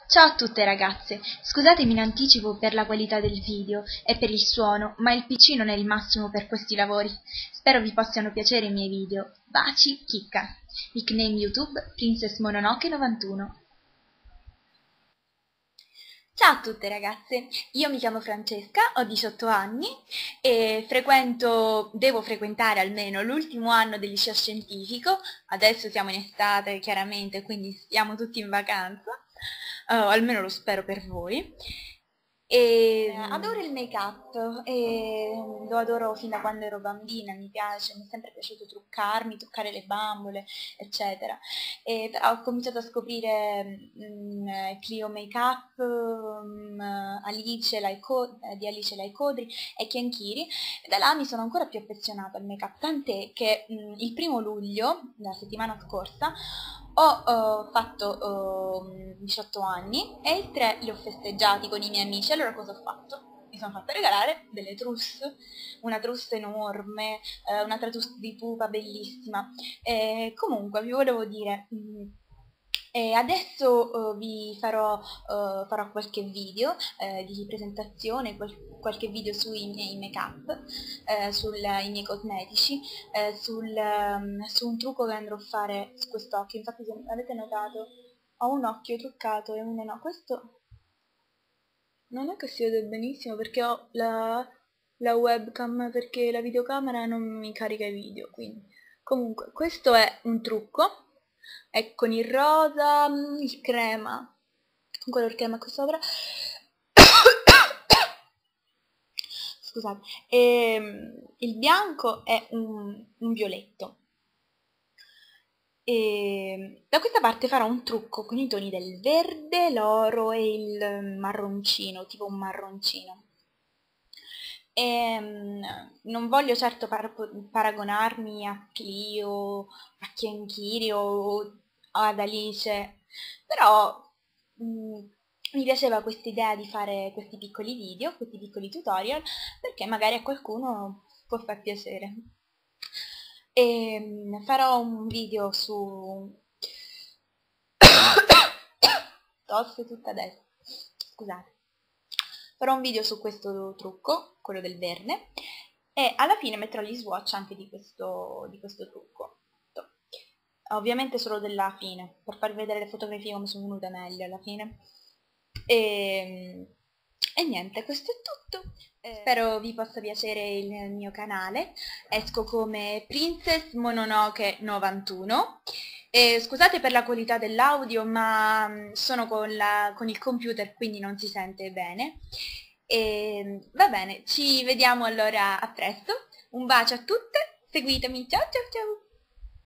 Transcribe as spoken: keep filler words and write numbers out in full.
Ciao a tutte ragazze, scusatemi in anticipo per la qualità del video e per il suono, ma il P C non è il massimo per questi lavori. Spero vi possano piacere i miei video. Baci, Chicca. Nickname YouTube Princess Mononoke novantuno. Ciao a tutte ragazze, io mi chiamo Francesca, ho diciotto anni e frequento, devo frequentare almeno l'ultimo anno del liceo scientifico. Adesso siamo in estate chiaramente, quindi stiamo tutti in vacanza, uh, almeno lo spero per voi. E adoro il make-up, e lo adoro fin da quando ero bambina, mi piace, mi è sempre piaciuto truccarmi, toccare le bambole, eccetera. E però ho cominciato a scoprire mm, Clio Makeup, mm, Alice Laico- eh, di Alice Laicodri e Chianchiri, e da là mi sono ancora più affezionata al make-up, tant'è che mm, il primo luglio, la settimana scorsa, ho uh, fatto uh, diciotto anni e il tre li ho festeggiati con i miei amici. Allora cosa ho fatto? Mi sono fatta regalare delle trousse, una trousse enorme, eh, una trousse di pupa bellissima. E comunque vi volevo dire, mh, e adesso eh, vi farò, eh, farò qualche video eh, di presentazione, qual- qualche video sui miei make-up, eh, sui miei cosmetici, eh, sul, ehm, su un trucco che andrò a fare su quest'occhio. Infatti se avete notato ho un occhio truccato e uno no. Questo non è che si vede benissimo perché ho la, la webcam, perché la videocamera non mi carica i video, quindi. Comunque, questo è un trucco, è con il rosa, mm, il crema, con color crema qui sopra. Scusate, e, mm, il bianco è un, un violetto. E da questa parte farò un trucco con i toni del verde, l'oro e il marroncino, tipo un marroncino. E, mm, non voglio certo par paragonarmi a Clio, a Chianchiri o ad Alice, però mm, mi piaceva questa idea di fare questi piccoli video, questi piccoli tutorial, perché magari a qualcuno può far piacere. E mm, farò un video su tosse tutta adesso, scusate. Farò un video su questo trucco, quello del verde, e alla fine metterò gli swatch anche di questo, di questo trucco. Ovviamente solo della fine, per farvi vedere le fotografie come sono venute meglio alla fine. E, e niente, questo è tutto. Spero vi possa piacere il mio canale. Esco come Princess Mononoke novantuno. E scusate per la qualità dell'audio, ma mm, sono con, la, con il computer, quindi non si sente bene. E, va bene, ci vediamo allora a presto. Un bacio a tutte, seguitemi, ciao ciao ciao!